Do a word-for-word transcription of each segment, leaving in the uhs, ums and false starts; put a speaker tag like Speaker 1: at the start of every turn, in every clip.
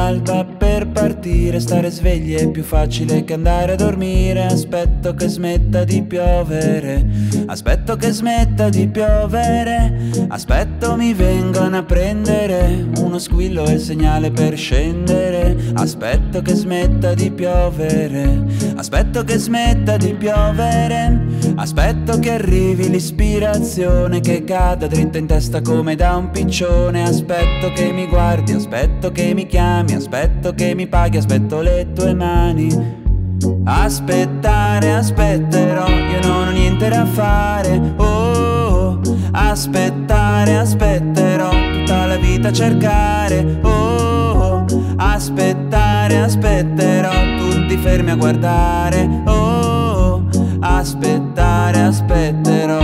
Speaker 1: l'alba per partire. Stare svegli è più facile che andare a dormire. Aspetto che smetta di piovere, aspetto che smetta di piovere. Aspetto mi vengano a prendere, uno squillo è il segnale per scendere. Aspetto che smetta di piovere, aspetto che smetta di piovere. Aspetto che arrivi l'ispirazione, che cada dritta in testa come da un piccione. Aspetto che mi guardi, aspetto che mi chiami, aspetto che mi paghi, aspetto le tue mani. Aspettare, aspetterò, io non ho niente da fare. Oh, aspettare, aspetterò, tutta la vita a cercare. Oh, aspettare, aspetterò, tutti fermi a guardare. Oh, aspettare, aspetterò.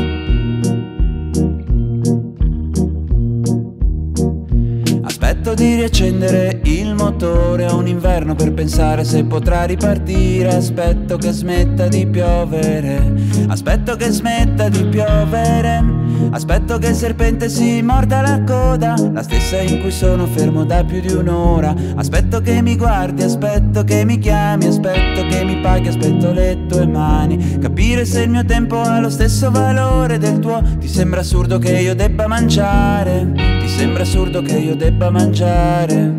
Speaker 1: Aspetto di riaccendere il motore, ho un inverno per pensare se potrà ripartire. Aspetto che smetta di piovere, aspetto che smetta di piovere. Aspetto che il serpente si morda la coda, la stessa in cui sono fermo da più di un'ora. Aspetto che mi guardi, aspetto che mi chiami, aspetto che mi paghi, aspetto le tue mani. Capire se il mio tempo ha lo stesso valore del tuo. Ti sembra assurdo che io debba mangiare, ti sembra assurdo che io debba mangiare.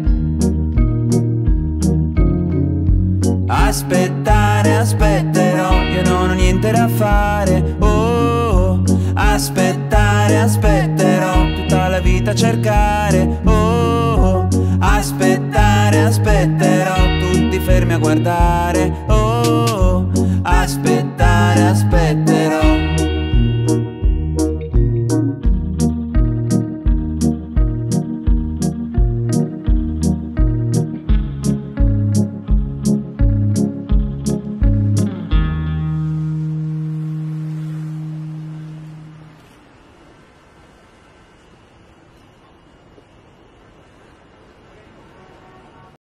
Speaker 1: Aspettare, aspetterò, io non ho niente da fare. Oh, aspettare, aspetterò, tutta la vita a cercare. Oh, aspettare, aspetterò, tutti fermi a guardare. Oh, aspettare, aspetterò.